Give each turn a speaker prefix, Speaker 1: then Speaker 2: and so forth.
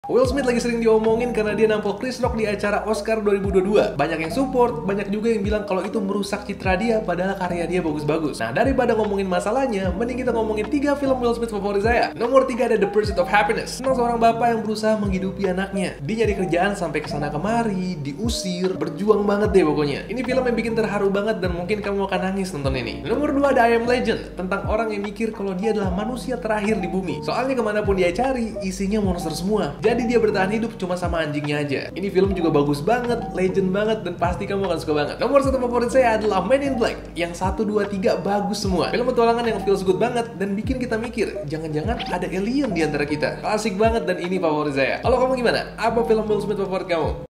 Speaker 1: Will Smith lagi sering diomongin karena dia nampol Chris Rock di acara Oscar 2022. Banyak yang support, banyak juga yang bilang kalau itu merusak citra dia, padahal karya dia bagus-bagus. Nah, daripada ngomongin masalahnya, mending kita ngomongin 3 film Will Smith favorit saya. Nomor 3 ada The Pursuit of Happiness. Tentang seorang bapak yang berusaha menghidupi anaknya. Dia nyari kerjaan sampai kesana kemari, diusir, berjuang banget deh pokoknya. Ini film yang bikin terharu banget dan mungkin kamu akan nangis nonton ini. Nomor 2 ada I Am Legend. Tentang orang yang mikir kalau dia adalah manusia terakhir di bumi. Soalnya kemanapun dia cari, isinya monster semua. Jadi dia bertahan hidup cuma sama anjingnya aja. Ini film juga bagus banget, legend banget, dan pasti kamu akan suka banget. Nomor 1 favorit saya adalah Men in Black. Yang 1, 2, 3 bagus semua. Film petualangan yang feels good banget dan bikin kita mikir, jangan-jangan ada alien di antara kita. Klasik banget dan ini favorit saya. Kalau kamu gimana? Apa film Will Smith favorit kamu?